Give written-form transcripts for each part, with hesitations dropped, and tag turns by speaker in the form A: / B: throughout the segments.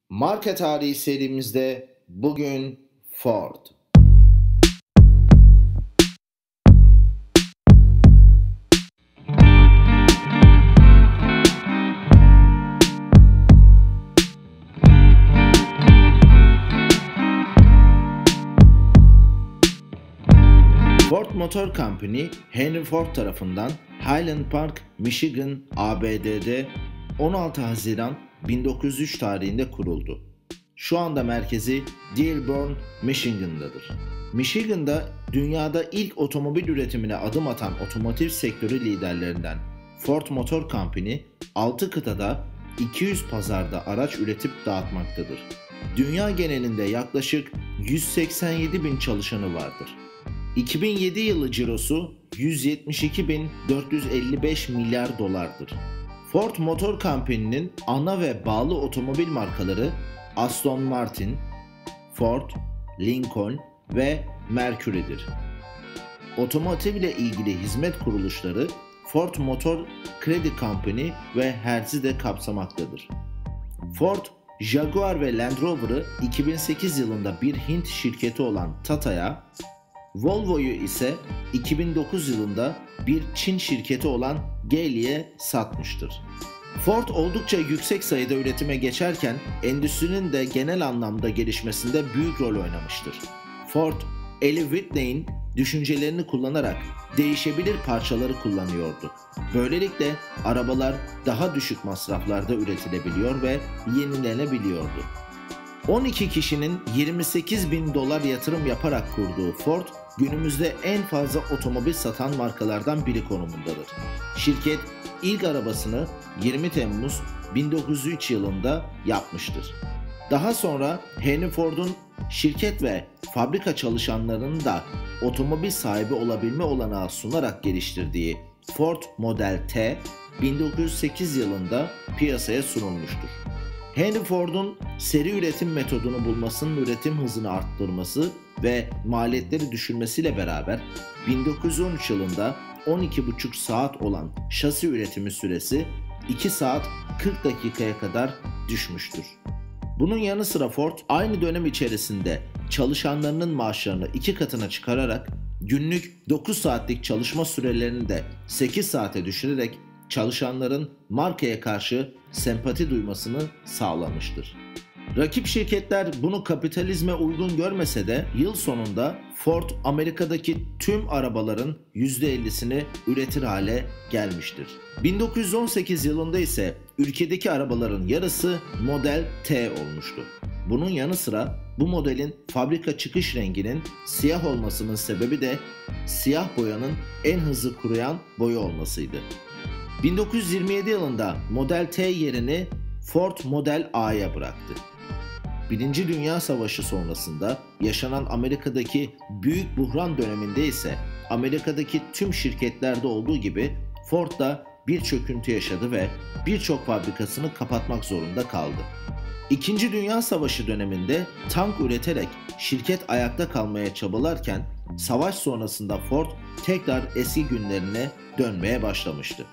A: Marka Tarihi serimizde bugün Ford. Ford Motor Company, Henry Ford tarafından Highland Park, Michigan, ABD'de 16 Haziran 1903 tarihinde kuruldu. Şu anda merkezi Dearborn, Michigan'dadır. Michigan'da dünyada ilk otomobil üretimine adım atan otomotiv sektörü liderlerinden Ford Motor Company, 6 kıtada 200 pazarda araç üretip dağıtmaktadır. Dünya genelinde yaklaşık 187 bin çalışanı vardır. 2007 yılı cirosu 172.455 milyar dolardır. Ford Motor Company'nin ana ve bağlı otomobil markaları Aston Martin, Ford, Lincoln ve Mercury'dir. Otomotiv ile ilgili hizmet kuruluşları Ford Motor Credit Company ve Hertz'i de kapsamaktadır. Ford, Jaguar ve Land Rover'ı 2008 yılında bir Hint şirketi olan Tata'ya, Volvo'yu ise 2009 yılında bir Çin şirketi olan Geely'e satmıştır. Ford oldukça yüksek sayıda üretime geçerken endüstrinin de genel anlamda gelişmesinde büyük rol oynamıştır. Ford, Eli Whitney'in düşüncelerini kullanarak değişebilir parçaları kullanıyordu. Böylelikle arabalar daha düşük masraflarda üretilebiliyor ve yenilenebiliyordu. 12 kişinin 28 bin dolar yatırım yaparak kurduğu Ford, günümüzde en fazla otomobil satan markalardan biri konumundadır. Şirket ilk arabasını 20 Temmuz 1903 yılında yapmıştır. Daha sonra Henry Ford'un şirket ve fabrika çalışanlarının da otomobil sahibi olabilme olanağı sunarak geliştirdiği Ford Model T, 1908 yılında piyasaya sunulmuştur. Henry Ford'un seri üretim metodunu bulmasının üretim hızını arttırması ve maliyetleri düşürmesiyle beraber 1913 yılında 12,5 saat olan şasi üretimi süresi 2 saat 40 dakikaya kadar düşmüştür. Bunun yanı sıra Ford aynı dönem içerisinde çalışanlarının maaşlarını 2 katına çıkararak günlük 9 saatlik çalışma sürelerini de 8 saate düşürerek çalışanların markaya karşı sempati duymasını sağlamıştır. Rakip şirketler bunu kapitalizme uygun görmese de yıl sonunda Ford Amerika'daki tüm arabaların %50'sini üretir hale gelmiştir. 1918 yılında ise ülkedeki arabaların yarısı Model T olmuştu. Bunun yanı sıra bu modelin fabrika çıkış renginin siyah olmasının sebebi de siyah boyanın en hızlı kuruyan boya olmasıydı. 1927 yılında Model T yerini Ford Model A'ya bıraktı. Birinci Dünya Savaşı sonrasında yaşanan Amerika'daki büyük buhran döneminde ise Amerika'daki tüm şirketlerde olduğu gibi Ford da bir çöküntü yaşadı ve birçok fabrikasını kapatmak zorunda kaldı. İkinci Dünya Savaşı döneminde tank üreterek şirket ayakta kalmaya çabalarken savaş sonrasında Ford tekrar eski günlerine dönmeye başlamıştı.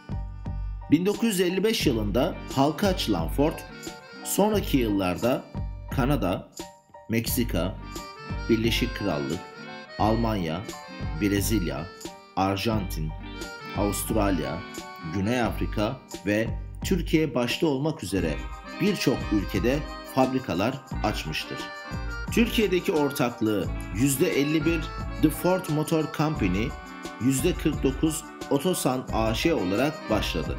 A: 1955 yılında halka açılan Ford, sonraki yıllarda Kanada, Meksika, Birleşik Krallık, Almanya, Brezilya, Arjantin, Avustralya, Güney Afrika ve Türkiye başta olmak üzere birçok ülkede fabrikalar açmıştır. Türkiye'deki ortaklığı %51 The Ford Motor Company, %49 Otosan AŞ olarak başladı.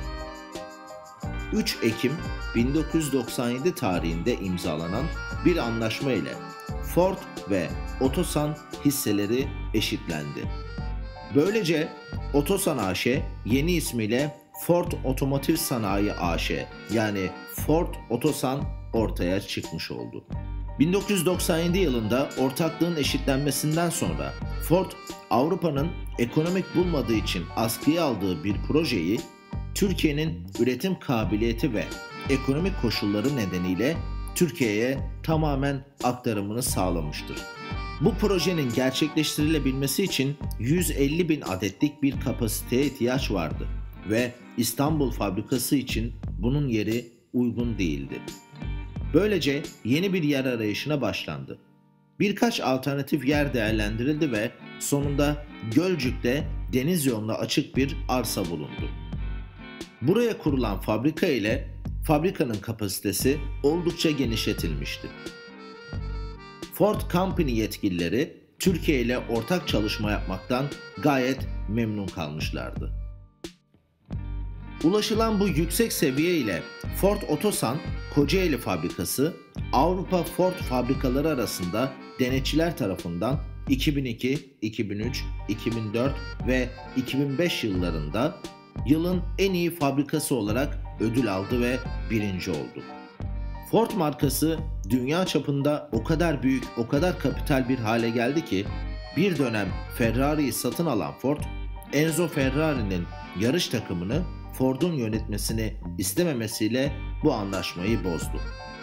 A: 3 Ekim 1997 tarihinde imzalanan bir anlaşma ile Ford ve Otosan hisseleri eşitlendi. Böylece Otosan AŞ yeni ismiyle Ford Otomotiv Sanayi AŞ yani Ford Otosan ortaya çıkmış oldu. 1997 yılında ortaklığın eşitlenmesinden sonra Ford, Avrupa'nın ekonomik bulmadığı için askıya aldığı bir projeyi Türkiye'nin üretim kabiliyeti ve ekonomik koşulları nedeniyle Türkiye'ye tamamen aktarımını sağlamıştır. Bu projenin gerçekleştirilebilmesi için 150 bin adetlik bir kapasiteye ihtiyaç vardı ve İstanbul fabrikası için bunun yeri uygun değildi. Böylece yeni bir yer arayışına başlandı. Birkaç alternatif yer değerlendirildi ve sonunda Gölcük'te deniz yoluna açık bir arsa bulundu. Buraya kurulan fabrika ile fabrikanın kapasitesi oldukça genişletilmişti. Ford Company yetkilileri Türkiye ile ortak çalışma yapmaktan gayet memnun kalmışlardı. Ulaşılan bu yüksek seviye ile Ford Otosan Kocaeli fabrikası Avrupa Ford fabrikaları arasında denetçiler tarafından 2002, 2003, 2004 ve 2005 yıllarında yılın en iyi fabrikası olarak ödül aldı ve birinci oldu. Ford markası dünya çapında o kadar büyük, o kadar kapital bir hale geldi ki bir dönem Ferrari'yi satın alan Ford, Enzo Ferrari'nin yarış takımını Ford'un yönetmesini istememesiyle bu anlaşmayı bozdu.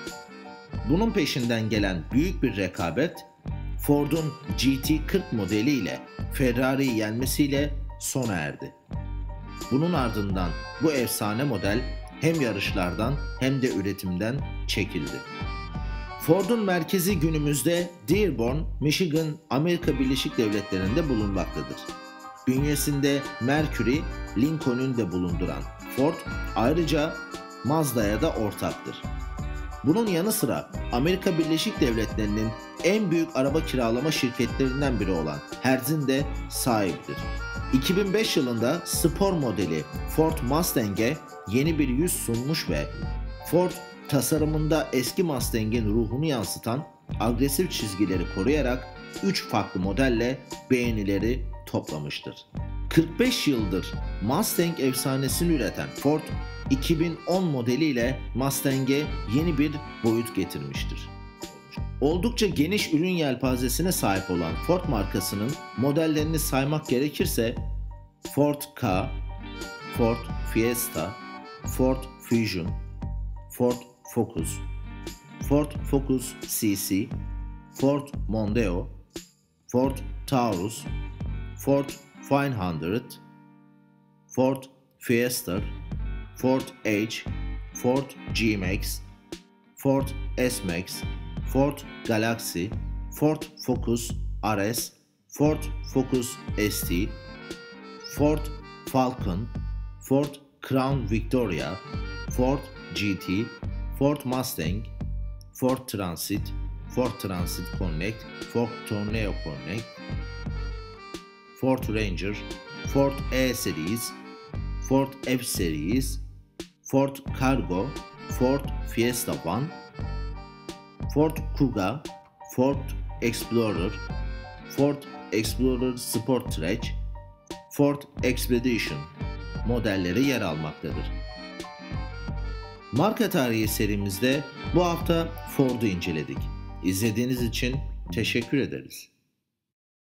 A: Bunun peşinden gelen büyük bir rekabet, Ford'un GT40 modeli ile Ferrari'yi yenmesiyle sona erdi. Bunun ardından bu efsane model hem yarışlardan hem de üretimden çekildi. Ford'un merkezi günümüzde Dearborn, Michigan, Amerika Birleşik Devletleri'nde bulunmaktadır. Bünyesinde Mercury, Lincoln'ün de bulunduran Ford ayrıca Mazda'ya da ortaktır. Bunun yanı sıra Amerika Birleşik Devletleri'nin en büyük araba kiralama şirketlerinden biri olan Hertz'in de sahibidir. 2005 yılında spor modeli Ford Mustang'e yeni bir yüz sunmuş ve Ford tasarımında eski Mustang'in ruhunu yansıtan agresif çizgileri koruyarak 3 farklı modelle beğenileri toplamıştır. 45 yıldır Mustang efsanesini üreten Ford, 2010 modeliyle Mustang'e yeni bir boyut getirmiştir. Oldukça geniş ürün yelpazesine sahip olan Ford markasının modellerini saymak gerekirse Ford Ka, Ford Fiesta, Ford Fusion, Ford Focus, Ford Focus CC, Ford Mondeo, Ford Taurus, Ford 500, Ford Fiesta, Ford H, Ford G-Max, Ford S-Max, Ford Galaxy, Ford Focus RS, Ford Focus ST, Ford Falcon, Ford Crown Victoria, Ford GT, Ford Mustang, Ford Transit, Ford Transit Connect, Ford Tourneo Connect, Ford Ranger, Ford E-Series, Ford F-Series, Ford Cargo, Ford Fiesta One, Ford Kuga, Ford Explorer, Ford Explorer Sport Stretch, Ford Expedition modelleri yer almaktadır. Marka tarihi serimizde bu hafta Ford'u inceledik. İzlediğiniz için teşekkür ederiz.